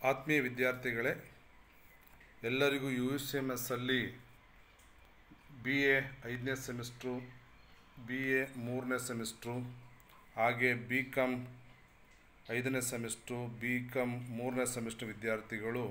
ಆತ್ಮೀಯ ವಿದ್ಯಾರ್ಥಿಗಳೇ, ಎಲ್ಲರಿಗೂ UCMS ಅಲ್ಲಿ BA 5ನೇ ಸೆಮಿಸ್ಟ್ರು, BA 3ನೇ ಸೆಮಿಸ್ಟ್ರು, ಹಾಗೆ BCom 5ನೇ ಸೆಮಿಸ್ಟ್ರು, BCom 3ನೇ ಸೆಮಿಸ್ಟ್ರು ವಿದ್ಯಾರ್ಥಿಗಳು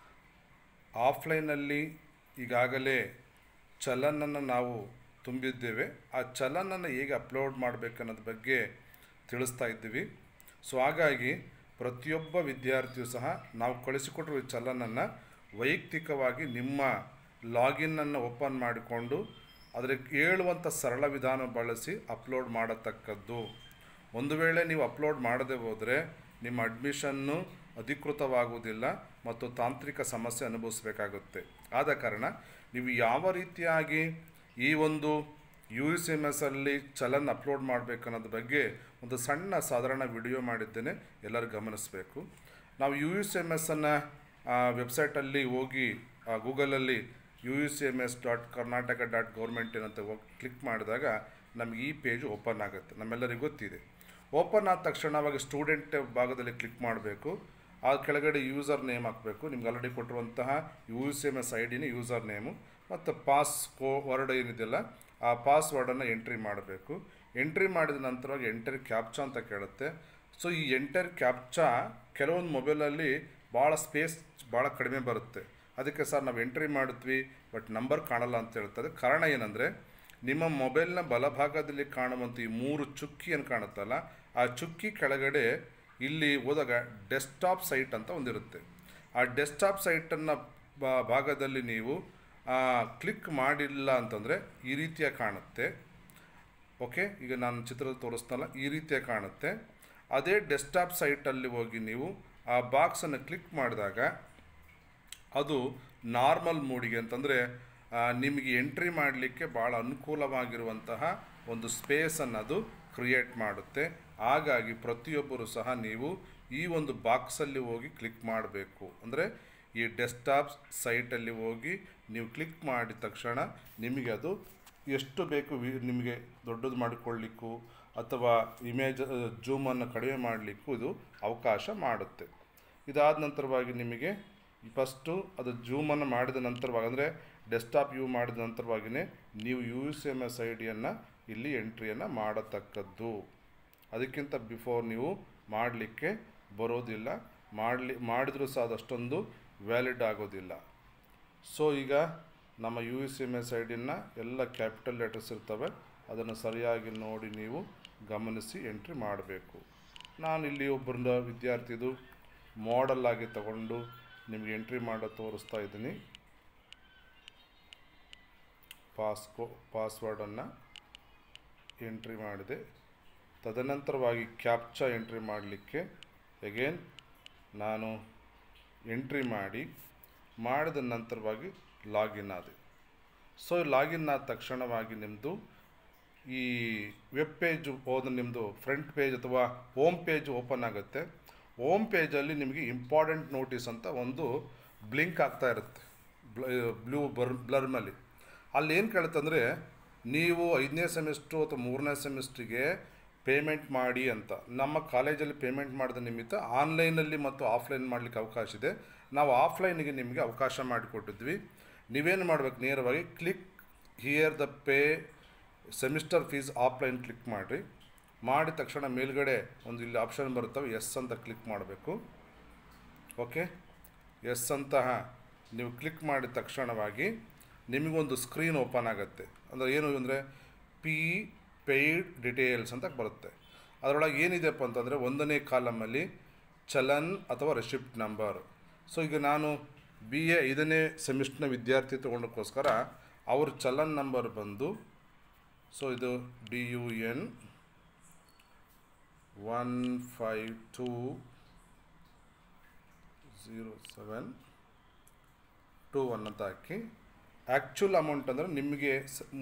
ಆಫ್ಲೈನಲ್ಲಿ ಈಗಾಗಲೇ ಚಲನನ್ನು ನಾವು ತುಂಬಿದ್ದೇವೆ. ಆ ಚಲನನ್ನು ಹೇಗೆ ಅಪ್ಲೋಡ್ ಮಾಡಬೇಕನ್ನೋದ್ರ ಬಗ್ಗೆ ತಿಳಿಸ್ತಾ ಇದ್ದೀವಿ. ಸೊ ಹಾಗಾಗಿ ಪ್ರತಿಯೊಬ್ಬ ವಿದ್ಯಾರ್ಥಿಯು ಸಹ ನಾವು ಕಳಿಸಿಕೊಟ್ಟಿರುವ ಚಲನನ್ನು ವೈಯಕ್ತಿಕವಾಗಿ ನಿಮ್ಮ ಲಾಗಿನ್ನನ್ನು ಓಪನ್ ಮಾಡಿಕೊಂಡು ಅದಕ್ಕೆ ಹೇಳುವಂಥ ಸರಳ ವಿಧಾನ ಬಳಸಿ ಅಪ್ಲೋಡ್ ಮಾಡತಕ್ಕದ್ದು. ಒಂದು ವೇಳೆ ನೀವು ಅಪ್ಲೋಡ್ ಮಾಡದೆ ಹೋದರೆ ನಿಮ್ಮ ಅಡ್ಮಿಷನ್ನು ಅಧಿಕೃತವಾಗುವುದಿಲ್ಲ ಮತ್ತು ತಾಂತ್ರಿಕ ಸಮಸ್ಯೆ ಅನುಭವಿಸಬೇಕಾಗುತ್ತೆ. ಆದ ಕಾರಣ ನೀವು ಯಾವ ರೀತಿಯಾಗಿ ಈ ಒಂದು UCMS ಅಲ್ಲಿ ಚಲನ್ ಅಪ್ಲೋಡ್ ಮಾಡಬೇಕು ಅನ್ನೋದ್ರ ಬಗ್ಗೆ ಒಂದು ಸಣ್ಣ ಸಾಧಾರಣ ವಿಡಿಯೋ ಮಾಡಿದ್ದೇನೆ, ಎಲ್ಲರೂ ಗಮನಿಸಬೇಕು. ನಾವು UCMSನ್ನು ವೆಬ್ಸೈಟಲ್ಲಿ ಹೋಗಿ ಗೂಗಲಲ್ಲಿ UCMS.karnataka.government ಅಂತ ಕ್ಲಿಕ್ ಮಾಡಿದಾಗ ನಮಗೆ ಈ ಪೇಜ್ ಓಪನ್ ಆಗುತ್ತೆ. ನಮ್ಮೆಲ್ಲರಿಗೂ ಗೊತ್ತಿದೆ. ಓಪನ್ ಆದ ತಕ್ಷಣವಾಗಿ ಸ್ಟೂಡೆಂಟ್ ಭಾಗದಲ್ಲಿ ಕ್ಲಿಕ್ ಮಾಡಬೇಕು. ಆ ಕೆಳಗಡೆ ಯೂಸರ್ ನೇಮ್ ಹಾಕಬೇಕು. ನಿಮ್ಗೆ ಆಲ್ರೆಡಿ ಕೊಟ್ಟಿರುವಂತಹ UCMS ID ಯೂಸರ್ ನೇಮು ಮತ್ತು ವರ್ಡ್ ಏನಿದೆಯಲ್ಲ ಆ ಪಾಸ್ವರ್ಡನ್ನು ಎಂಟ್ರಿ ಮಾಡಬೇಕು. ಎಂಟ್ರಿ ಮಾಡಿದ ನಂತರವಾಗಿ ಎಂಟರ್ ಕ್ಯಾಪ್ಚಾ ಅಂತ ಕೇಳುತ್ತೆ. ಸೊ ಈ ಎಂಟರ್ ಕ್ಯಾಪ್ಚಾ ಕೆಲವೊಂದು ಮೊಬೈಲಲ್ಲಿ ಸ್ಪೇಸ್ ಭಾಳ ಕಡಿಮೆ ಬರುತ್ತೆ. ಅದಕ್ಕೆ ಸರ್ ನಾವು ಎಂಟ್ರಿ ಮಾಡಿದ್ವಿ ಬಟ್ ನಂಬರ್ ಕಾಣಲ್ಲ ಅಂತ ಹೇಳ್ತದೆ. ಕಾರಣ ಏನಂದರೆ ನಿಮ್ಮ ಮೊಬೈಲ್ನ ಬಲಭಾಗದಲ್ಲಿ ಕಾಣುವಂಥ ಈ 3 ಚುಕ್ಕಿಯನ್ನು ಕಾಣುತ್ತಲ್ಲ, ಆ ಚುಕ್ಕಿ ಕೆಳಗಡೆ ಇಲ್ಲಿ ಹೋದಾಗ ಡೆಸ್ಕ್ಟಾಪ್ ಸೈಟ್ ಅಂತ ಒಂದಿರುತ್ತೆ. ಆ ಡೆಸ್ಕ್ಟಾಪ್ ಸೈಟನ್ನು ಭಾಗದಲ್ಲಿ ನೀವು ಕ್ಲಿಕ್ ಮಾಡಿಲ್ಲ ಅಂತಂದರೆ ಈ ರೀತಿಯಾಗಿ ಕಾಣುತ್ತೆ. ಓಕೆ, ಈಗ ನಾನು ಚಿತ್ರದಲ್ಲಿ ತೋರಿಸ್ತಲ್ಲ, ಈ ರೀತಿಯಾಗಿ ಕಾಣುತ್ತೆ. ಅದೇ ಡೆಸ್ಕ್ಟಾಪ್ ಸೈಟಲ್ಲಿ ಹೋಗಿ ನೀವು ಆ ಬಾಕ್ಸನ್ನು ಕ್ಲಿಕ್ ಮಾಡಿದಾಗ ಅದು ನಾರ್ಮಲ್ ಮೋಡಿಗೆ ಅಂತಂದರೆ ನಿಮಗೆ ಎಂಟ್ರಿ ಮಾಡಲಿಕ್ಕೆ ಭಾಳ ಅನುಕೂಲವಾಗಿರುವಂತಹ ಒಂದು ಸ್ಪೇಸನ್ನು ಅದು ಕ್ರಿಯೇಟ್ ಮಾಡುತ್ತೆ. ಹಾಗಾಗಿ ಪ್ರತಿಯೊಬ್ಬರು ಸಹ ನೀವು ಈ ಒಂದು ಬಾಕ್ಸಲ್ಲಿ ಹೋಗಿ ಕ್ಲಿಕ್ ಮಾಡಬೇಕು. ಅಂದರೆ ಈ ಡೆಸ್ಕ್ಟಾಪ್ ಸೈಟಲ್ಲಿ ಹೋಗಿ ನೀವು ಕ್ಲಿಕ್ ಮಾಡಿದ ತಕ್ಷಣ ನಿಮಗೆ ಅದು ಎಷ್ಟು ಬೇಕು ನಿಮಗೆ ದೊಡ್ಡದು ಮಾಡಿಕೊಳ್ಳಿಕ್ಕೂ ಅಥವಾ ಇಮೇಜ್ ಜೂಮನ್ನು ಕಡಿಮೆ ಮಾಡಲಿಕ್ಕೂ ಇದು ಅವಕಾಶ ಮಾಡುತ್ತೆ. ಇದಾದ ನಂತರವಾಗಿ ನಿಮಗೆ ಫಸ್ಟು ಅದು ಜೂಮನ್ನು ಮಾಡಿದ ನಂತರವಾಗಿ ಅಂದರೆ ಡೆಸ್ಕ್ಟಾಪ್ ವ್ಯೂ ಮಾಡಿದ ನಂತರವಾಗಿಯೇ ನೀವು UCMS IDಯನ್ನು ಇಲ್ಲಿ ಎಂಟ್ರಿಯನ್ನು ಮಾಡತಕ್ಕದ್ದು. ಅದಕ್ಕಿಂತ ಬಿಫೋರ್ ನೀವು ಮಾಡಲಿಕ್ಕೆ ಬರೋದಿಲ್ಲ. ಮಾಡಿದರೂ ಸಹ ಅದಷ್ಟೊಂದು ವ್ಯಾಲಿಡ್ ಆಗೋದಿಲ್ಲ. ಸೊ ಈಗ ನಮ್ಮ UCMS IDನ ಎಲ್ಲ ಕ್ಯಾಪಿಟಲ್ ಲೆಟರ್ಸ್ ಇರ್ತವೆ, ಅದನ್ನು ಸರಿಯಾಗಿ ನೋಡಿ ನೀವು ಗಮನಿಸಿ ಎಂಟ್ರಿ ಮಾಡಬೇಕು. ನಾನು ಇಲ್ಲಿ ಒಬ್ಬರ ವಿದ್ಯಾರ್ಥಿದು ಮಾಡೆಲ್ ಆಗಿ ತಗೊಂಡು ನಿಮಗೆ ಎಂಟ್ರಿ ಮಾಡೋ ತೋರಿಸ್ತಾ ಇದ್ದೀನಿ. ಪಾಸ್ವರ್ಡನ್ನು ಎಂಟ್ರಿ ಮಾಡಿದೆ. ತದನಂತರವಾಗಿ ಕ್ಯಾಪ್ಚಾ ಎಂಟ್ರಿ ಮಾಡಲಿಕ್ಕೆ ಅಗೇನ್ ನಾನು ಎಂಟ್ರಿ ಮಾಡಿದ ನಂತರವಾಗಿ ಲಾಗಿನ್ ಆದೆ. ಸೊ ಲಾಗಿನ್ ಆದ ತಕ್ಷಣವಾಗಿ ನಿಮ್ಮದು ಈ ವೆಬ್ ಪೇಜ್ ಹೋದ ನಿಮ್ಮದು ಫ್ರಂಟ್ ಪೇಜ್ ಅಥವಾ ಹೋಮ್ ಪೇಜ್ ಓಪನ್ ಆಗುತ್ತೆ. ಹೋಮ್ ಪೇಜಲ್ಲಿ ನಿಮಗೆ ಇಂಪಾರ್ಟೆಂಟ್ ನೋಟಿಸ್ ಅಂತ ಒಂದು ಬ್ಲಿಂಕ್ ಆಗ್ತಾ ಇರುತ್ತೆ ಬ್ಲೂ ಬ್ಲರ್ನಲ್ಲಿ. ಅಲ್ಲಿ ಏನು ಕೇಳುತ್ತಂದರೆ ನೀವು 5ನೇ ಸೆಮಿಸ್ಟ್ರು ಅಥವಾ 3ನೇ ಸೆಮಿಸ್ಟ್ರಿಗೆ ಪೇಮೆಂಟ್ ಮಾಡಿ ಅಂತ. ನಮ್ಮ ಕಾಲೇಜಲ್ಲಿ ಪೇಮೆಂಟ್ ಮಾಡಿದ ನಿಮಿತ್ತ ಆನ್ಲೈನಲ್ಲಿ ಮತ್ತು ಆಫ್ಲೈನ್ ಮಾಡಲಿಕ್ಕೆ ಅವಕಾಶ ಇದೆ. ನಾವು ಆಫ್ಲೈನಿಗೆ ನಿಮಗೆ ಅವಕಾಶ ಮಾಡಿಕೊಟ್ಟಿದ್ವಿ. ನೀವೇನು ಮಾಡಬೇಕು, ನೇರವಾಗಿ click here the pay semester fees offline click ಮಾಡಿದ ತಕ್ಷಣ ಮೇಲ್ಗಡೆ ಒಂದು ಇಲ್ಲಿ ಆಪ್ಷನ್ ಬರುತ್ತವೆ, ಎಸ್ ಅಂತ ಕ್ಲಿಕ್ ಮಾಡಬೇಕು. ಓಕೆ, ಎಸ್ ಅಂತಹ ನೀವು ಕ್ಲಿಕ್ ಮಾಡಿದ ತಕ್ಷಣವಾಗಿ ನಿಮಗೊಂದು ಸ್ಕ್ರೀನ್ ಓಪನ್ ಆಗುತ್ತೆ. ಅಂದರೆ ಏನು ಅಂದರೆ ಪೇಯ್ಡ್ ಡಿಟೇಲ್ಸ್ ಅಂತ ಬರುತ್ತೆ. ಅದರೊಳಗೆ ಏನಿದೆಪ್ಪ ಅಂತಂದರೆ 1ನೇ ಕಾಲಮಲ್ಲಿ ಚಲನ್ ಅಥವಾ ರೆಸಿಪ್ಟ್ ನಂಬರ್. ಸೊ ಈಗ ನಾನು BA 5ನೇ ಸೆಮಿಸ್ಟ್ರ್ನ ವಿದ್ಯಾರ್ಥಿ ತೊಗೊಂಡಕ್ಕೋಸ್ಕರ ಅವ್ರ ಚಲನ್ ನಂಬರ್ ಬಂದು, ಸೊ ಇದು DUN 152072 ಅಂತ ಹಾಕಿ ಆ್ಯಕ್ಚುಲ್ ಅಮೌಂಟ್ ಅಂದರೆ ನಿಮಗೆ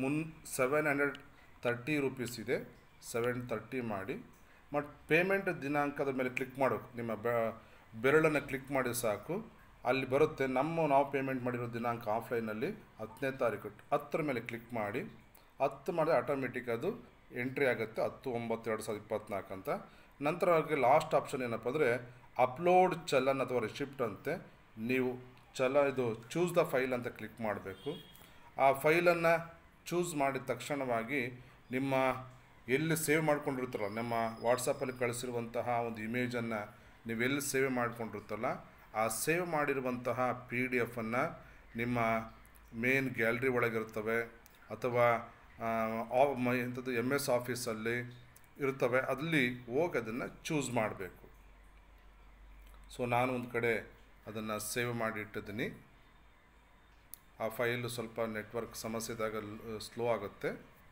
730 ರೂಪೀಸ್ ಇದೆ, 730 ಮಾಡಿ. ಮತ್ತು ಪೇಮೆಂಟ್ ದಿನಾಂಕದ ಮೇಲೆ ಕ್ಲಿಕ್ ಮಾಡಬೇಕು. ನಿಮ್ಮ ಬೆರಳನ್ನು ಕ್ಲಿಕ್ ಮಾಡಿ ಸಾಕು, ಅಲ್ಲಿ ಬರುತ್ತೆ ನಾವು ಪೇಮೆಂಟ್ ಮಾಡಿರೋ ದಿನಾಂಕ ಆಫ್ಲೈನಲ್ಲಿ 10ನೇ ತಾರೀಕು. 10ರ ಮೇಲೆ ಕ್ಲಿಕ್ ಮಾಡಿ 10 ಮಾಡಿದ್ರೆ ಆಟೋಮೆಟಿಕ್ ಅದು ಎಂಟ್ರಿ ಆಗುತ್ತೆ 10/9/2024 ಅಂತ. ನಂತರ ಲಾಸ್ಟ್ ಆಪ್ಷನ್ ಏನಪ್ಪ ಅಂದರೆ ಅಪ್ಲೋಡ್ ಚಲನ್ ಅಥವಾ ರಿಸಿಪ್ಟ್ ಅಂತೆ ನೀವು ಇದು ಚೂಸ್ ದ ಫೈಲ್ ಅಂತ ಕ್ಲಿಕ್ ಮಾಡಬೇಕು. ಆ ಫೈಲನ್ನು ಚೂಸ್ ಮಾಡಿದ ತಕ್ಷಣವಾಗಿ ನಿಮ್ಮ ಎಲ್ಲಿ ಸೇವ್ ಮಾಡ್ಕೊಂಡಿರ್ತಾರಲ್ಲ, ನಮ್ಮ ವಾಟ್ಸಪ್ಪಲ್ಲಿ ಕಳಿಸಿರುವಂತಹ ಒಂದು ಇಮೇಜನ್ನು ನೀವು ಎಲ್ಲಿ ಸೇವ್ ಮಾಡ್ಕೊಂಡಿರ್ತಲ್ಲ ಆ ಸೇವ್ ಮಾಡಿರುವಂತಹ PDF-ಅನ್ನು ನಿಮ್ಮ ಮೇನ್ ಗ್ಯಾಲರಿ ಒಳಗಿರ್ತವೆ ಅಥವಾ ಎಂಥದ್ದು MS ಆಫೀಸಲ್ಲಿ ಇರ್ತವೆ, ಅಲ್ಲಿ ಹೋಗಿ ಅದನ್ನು ಚೂಸ್ ಮಾಡಬೇಕು. ಸೊ ನಾನು ಒಂದು ಕಡೆ ಅದನ್ನು ಸೇವ್ ಮಾಡಿ ಇಟ್ಟಿದ್ದೀನಿ. ಆ ಫೈಲು ಸ್ವಲ್ಪ ನೆಟ್ವರ್ಕ್ ಸಮಸ್ಯೆ ಇದ್ದಾಗ ಸ್ಲೋ ಆಗುತ್ತೆ.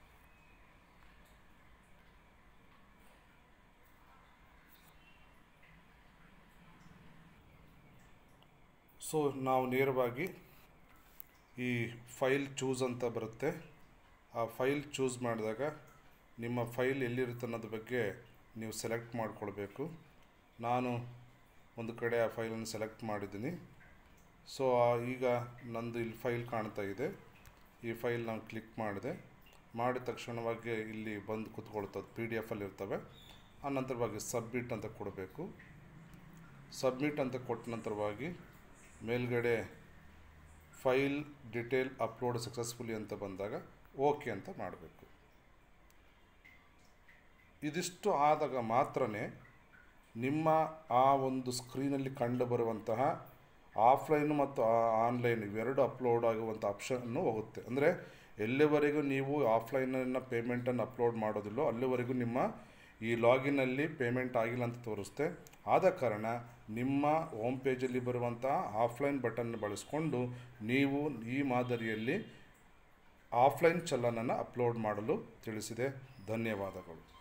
ಸೊ ನಾವು ನೇರವಾಗಿ ಈ ಫೈಲ್ ಚೂಸ್ ಅಂತ ಬರುತ್ತೆ, ಆ ಫೈಲ್ ಚೂಸ್ ಮಾಡಿದಾಗ ನಿಮ್ಮ ಫೈಲ್ ಎಲ್ಲಿರುತ್ತೆ ಅನ್ನೋದ್ರ ಬಗ್ಗೆ ನೀವು ಸೆಲೆಕ್ಟ್ ಮಾಡಿಕೊಳ್ಬೇಕು. ನಾನು ಒಂದು ಕಡೆ ಆ ಫೈಲನ್ನು ಸೆಲೆಕ್ಟ್ ಮಾಡಿದ್ದೀನಿ. ಸೊ ಈಗ ನಂದು ಇಲ್ಲಿ ಫೈಲ್ ಕಾಣ್ತಾ ಇದೆ. ಈ ಫೈಲ್ ನಾನು ಕ್ಲಿಕ್ ಮಾಡಿದ ತಕ್ಷಣವಾಗಿ ಇಲ್ಲಿ ಬಂದು ಕೂತ್ಕೊಳ್ತದೆ, PDF-ಅಲ್ಲಿ ಇರ್ತವೆ. ಆ ನಂತರವಾಗಿ ಸಬ್ಮಿಟ್ ಅಂತ ಕೊಡಬೇಕು. ಸಬ್ಮಿಟ್ ಅಂತ ಕೊಟ್ಟ ನಂತರವಾಗಿ ಮೇಲ್ಗಡೆ ಫೈಲ್ ಡಿಟೇಲ್ ಅಪ್ಲೋಡ್ ಸಕ್ಸಸ್ಫುಲಿ ಅಂತ ಬಂದಾಗ ಓಕೆ ಅಂತ ಮಾಡಬೇಕು. ಇದಿಷ್ಟು ಆದಾಗ ಮಾತ್ರ ನಿಮ್ಮ ಆ ಒಂದು ಸ್ಕ್ರೀನಲ್ಲಿ ಕಂಡು ಬರುವಂತಹ ಆಫ್ಲೈನು ಮತ್ತು ಆನ್ಲೈನ್ ಇವೆರಡು ಅಪ್ಲೋಡ್ ಆಗುವಂಥ ಆಪ್ಷನ್ನು ಹೋಗುತ್ತೆ. ಅಂದರೆ ಎಲ್ಲಿವರೆಗೂ ನೀವು ಆಫ್ಲೈನನ್ನು ಪೇಮೆಂಟನ್ನು ಅಪ್ಲೋಡ್ ಮಾಡೋದಿಲ್ಲೋ ಅಲ್ಲಿವರೆಗೂ ನಿಮ್ಮ ಈ ಲಾಗಿನಲ್ಲಿ ಪೇಮೆಂಟ್ ಆಗಿಲ್ಲ ಅಂತ ತೋರಿಸುತ್ತೆ. ಆದ ಕಾರಣ ನಿಮ್ಮ ಹೋಮ್ ಪೇಜಲ್ಲಿ ಬರುವಂಥ ಆಫ್ಲೈನ್ ಬಟನ್ ಬಳಸ್ಕೊಂಡು ನೀವು ಈ ಮಾದರಿಯಲ್ಲಿ ಆಫ್ಲೈನ್ ಚಲನನ್ನು ಅಪ್ಲೋಡ್ ಮಾಡಲು ತಿಳಿಸಿದೆ. ಧನ್ಯವಾದಗಳು.